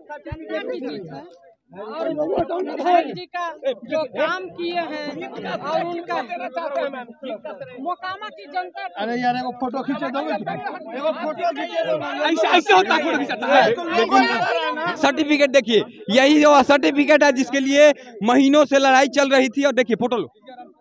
और विधायक जी का जो काम किए हैं और उनका मोकामा की जनता। अरे यार एगो फोटो खींचे दो, एगो फोटो खींचे दो। ऐसे होता फोटो खींचाता है। सर्टिफिकेट देखिए, यही जो सर्टिफिकेट है जिसके लिए महीनों से लड़ाई चल रही थी। और देखिए फोटो लो,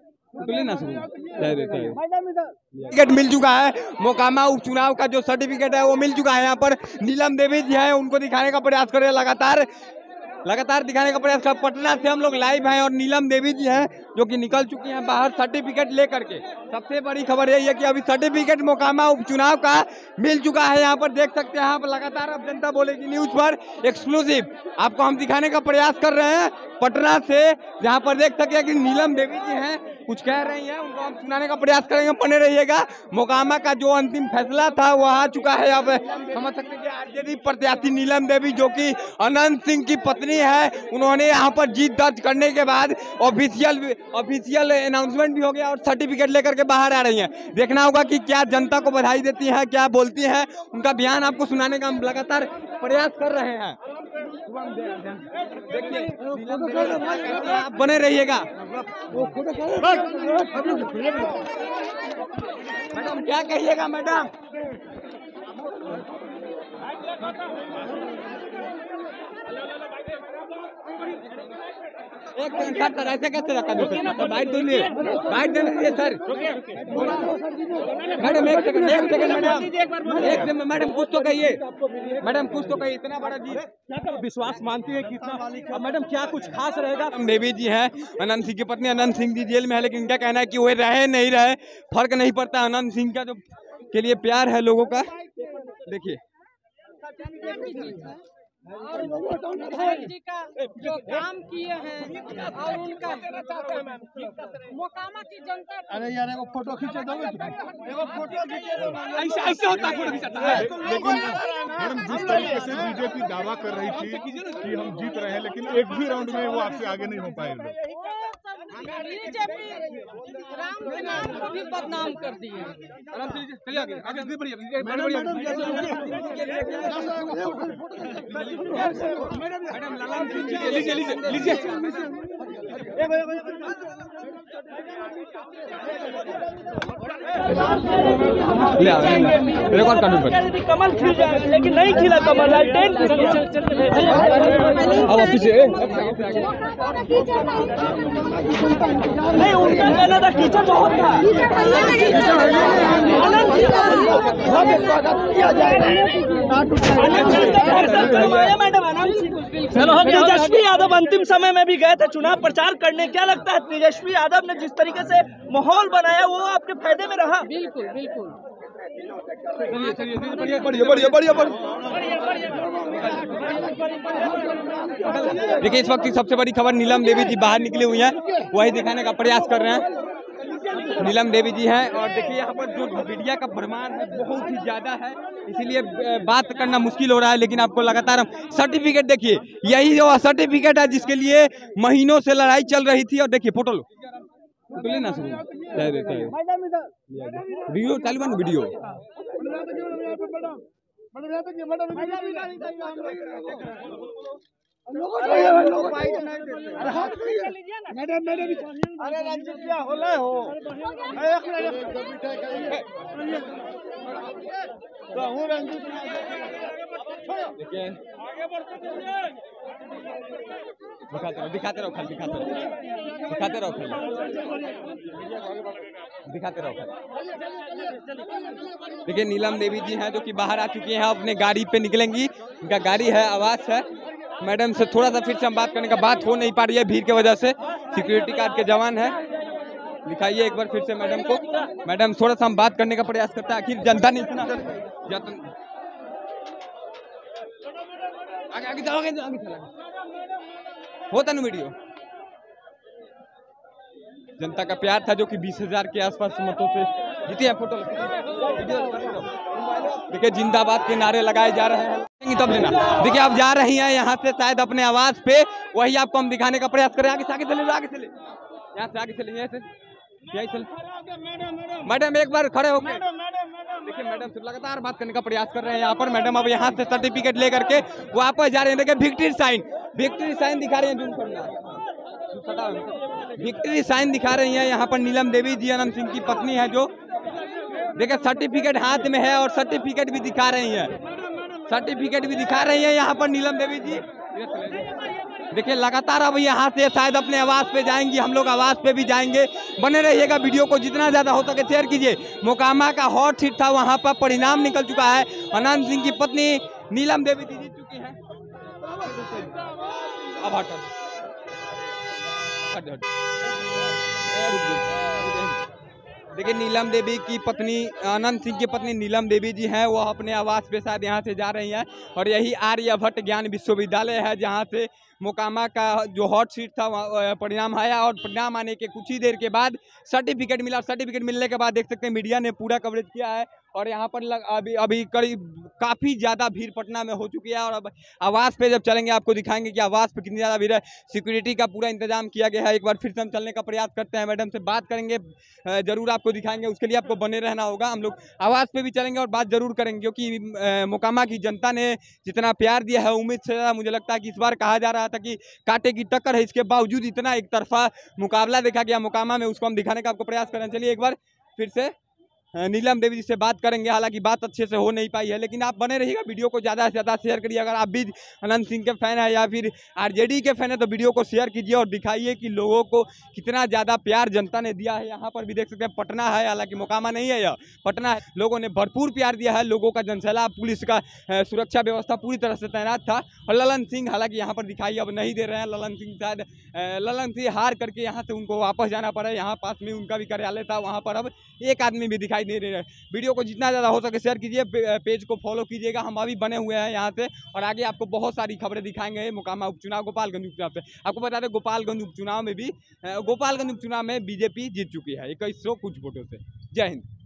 सर्टिफिकेट मिल चुका है। मोकामा उपचुनाव का जो सर्टिफिकेट है वो मिल चुका है। यहाँ पर नीलम देवी जी है, उनको दिखाने का प्रयास कर रहे हैं, लगातार दिखाने का प्रयास कर। पटना से हम लोग लाइव हैं और नीलम देवी जी हैं जो कि निकल चुकी हैं बाहर सर्टिफिकेट लेकर के। सबसे बड़ी खबर यही है कि अभी सर्टिफिकेट मोकामा उपचुनाव का मिल चुका है। यहाँ पर देख सकते हैं आप, लगातार अब जनता बोलेगी न्यूज पर एक्सक्लूसिव आपको हम दिखाने का प्रयास कर रहे हैं पटना से, जहाँ पर देख सकते हैं कि नीलम देवी जी हैं, कुछ कह रही हैं, उनको हम सुनाने का प्रयास करेंगे। बने रहिएगा। मोकामा का जो अंतिम फैसला था वो आ चुका है। अब समझ सकते हैं कि आरजेडी प्रत्याशी नीलम देवी जो कि अनंत सिंह की पत्नी है, उन्होंने यहाँ पर जीत दर्ज करने के बाद ऑफिशियल अनाउंसमेंट भी हो गया और सर्टिफिकेट लेकर के बाहर आ रही हैं। देखना होगा कि क्या जनता को बधाई देती हैं, क्या बोलती हैं, उनका बयान आपको सुनाने का हम लगातार प्रयास कर रहे हैं। देखिए आप बने रहिएगा। मैडम क्या कहिएगा मैडम? एक सेकंड सर, ऐसे कैसे रखा दो? बाइट देने दीजिए सर। मैडम एक सेकंड मैडम कुछ तो कहिए, मैडम कुछ तो कहिए। इतना बड़ा जीत विश्वास मानती है कितना? मैडम क्या कुछ खास रहेगा? देवी जी हैं, अनंत सिंह की पत्नी। अनंत सिंह जी जेल में है, लेकिन इनका कहना है कि वो रहे नहीं रहे फर्क नहीं पड़ता। अनंत सिंह का जो के लिए प्यार है लोगों का, देखिए। और विधायक जी का जो काम किए हैं और उनका मोकामा की जनता। अरे यार एगो फोटो खींचे दो, एगो फोटो खींचे दो। ऐसे होता फोटो खींचाता है। मैडम जिस तरीके से बीजेपी दावा कर रही थी कि हम जीत रहे हैं, लेकिन एक भी राउंड में वो आपसे आगे नहीं हो पाएगा। बीजेपी राम के नाम को भी बदनाम कर दिए। चलिए आगे बढ़िए। मैडम लीजिए रिकॉर्ड कानून पर कमल खिल जाए, लेकिन नहीं खिला कमल। अब ऑफिस नहीं, उनका कहना था कीचड़ बहुत था। तेजस्वी यादव अंतिम समय में भी गए थे चुनाव प्रचार करने। क्या लगता है तेजस्वी यादव ने जिस तरीके से माहौल बनाया वो आपके फायदे में रहा? बिल्कुल बिल्कुल। बढ़िया। देखिए इस वक्त की सबसे बड़ी खबर, नीलम देवी जी बाहर निकली हुई हैं, वही दिखाने का प्रयास कर रहे हैं। नीलम देवी जी हैं और देखिए यहाँ पर जो मीडिया का भरमार है बहुत ही ज्यादा है, इसीलिए बात करना मुश्किल हो रहा है। लेकिन आपको लगातार हम सर्टिफिकेट देखिए, यही जो सर्टिफिकेट है जिसके लिए महीनों से लड़ाई चल रही थी। और देखिए फोटो लो, लेना वीडियो चालू है ना, वीडियो दिखाते रहो खाली, दिखाते रहो देखिए नीलम देवी जी हैं जो कि बाहर आ चुकी हैं, अपने गाड़ी पे निकलेंगी। उनका गाड़ी है, आवाज है। मैडम से थोड़ा सा फिर से हम बात करने का बात हो नहीं पा रही है भीड़ की वजह से। सिक्योरिटी गार्ड के जवान है, दिखाइए एक बार फिर से मैडम को। मैडम थोड़ा सा हम बात करने का प्रयास करते हैं, आखिर जनता ने इतना आगे होता ना वीडियो। जनता का प्यार था जो कि 20,000 के आसपास मतों से जीती है। फोटो देखिए जिंदाबाद के नारे लगाए जा रहे हैं, तब लेना। देखिए आप जा रही हैं यहाँ से शायद अपने आवाज पे, वही आपको हम दिखाने का प्रयास करें। आगे चले, यहाँ से आगे चले, यहीं से। मैडम एक बार खड़े होकर देखिए मैडम से लगातार बात करने का प्रयास कर रहे हैं यहाँ पर। मैडम अब यहाँ से सर्टिफिकेट लेकर के वापस जा रहे हैं। देखिए विक्ट्री साइन दिखा रहे हैं, जूम करना, विक्ट्री साइन दिखा रही हैं यहाँ पर नीलम देवी जी, अनंत सिंह की पत्नी है जो। देखिए सर्टिफिकेट हाथ में है और सर्टिफिकेट भी दिखा रही है, सर्टिफिकेट भी दिखा रही है यहाँ पर नीलम देवी जी। देखिए लगातार अब यहाँ से शायद अपने आवास पे जाएंगी, हम लोग आवास पे भी जाएंगे। बने रहिएगा, वीडियो को जितना ज़्यादा हो सके शेयर कीजिए। मोकामा का हॉट सीट था, वहाँ पर परिणाम निकल चुका है। अनंत सिंह की पत्नी नीलम देवी जी जीत चुकी हैं। अब हट देखिए नीलम देवी की पत्नी, अनंत सिंह की पत्नी नीलम देवी जी हैं, वो अपने आवास पे शायद यहाँ से जा रही हैं। और यही आर्यभट्ट ज्ञान विश्वविद्यालय है जहाँ से मोकामा का जो हॉट सीट था परिणाम आया। और परिणाम आने के कुछ ही देर के बाद सर्टिफिकेट मिला। सर्टिफिकेट मिलने के बाद देख सकते हैं मीडिया ने पूरा कवरेज किया है। और यहाँ पर अभी करीब काफ़ी ज़्यादा भीड़ पटना में हो चुकी है। और अब आवास पे जब चलेंगे आपको दिखाएंगे कि आवास पे कितनी ज़्यादा भीड़ है। सिक्योरिटी का पूरा इंतजाम किया गया है। एक बार फिर से हम चलने का प्रयास करते हैं, मैडम से बात करेंगे, ज़रूर आपको दिखाएंगे। उसके लिए आपको बने रहना होगा। हम लोग आवास पे भी चलेंगे और बात ज़रूर करेंगे, क्योंकि मोकामा की जनता ने जितना प्यार दिया है उम्मीद से ज़्यादा मुझे लगता है कि इस बार कहा जा रहा था कि कांटे की टक्कर है, इसके बावजूद इतना एक तरफा मुकाबला देखा गया मोकामा में, उसको हम दिखाने का आपको प्रयास करें। चलिए एक बार फिर से नीलम देवी जी से बात करेंगे। हालांकि बात अच्छे से हो नहीं पाई है, लेकिन आप बने रहिएगा, वीडियो को ज़्यादा से ज़्यादा शेयर करिए। अगर आप भी अनंत सिंह के फैन है या फिर आरजेडी के फैन है तो वीडियो को शेयर कीजिए और दिखाइए कि लोगों को कितना ज़्यादा प्यार जनता ने दिया है। यहाँ पर भी देख सकते हैं पटना है, हालांकि मोकामा नहीं है, यह पटना है। लोगों ने भरपूर प्यार दिया है, लोगों का जनसैलाब, पुलिस का सुरक्षा व्यवस्था पूरी तरह से तैनात था। और ललन सिंह हालांकि यहाँ पर दिखाई अब नहीं दे रहे हैं। ललन सिंह शायद ललन सिंह हार करके यहाँ से उनको वापस जाना पड़ा। यहाँ पास में उनका भी कार्यालय था, वहाँ पर अब एक आदमी भी दिखाई नहीं दे रहे हैं। वीडियो को जितना ज़्यादा हो सके शेयर कीजिए, पेज को फॉलो कीजिएगा। हम अभी बने हुए हैं यहाँ से और आगे आपको बहुत सारी खबरें दिखाएंगे। मोकामा उपचुनाव, गोपालगंज उपचुनाव से आपको बता दें, गोपालगंज उपचुनाव में बीजेपी जीत चुकी है 2100 कुछ वोटों से। जय हिंद।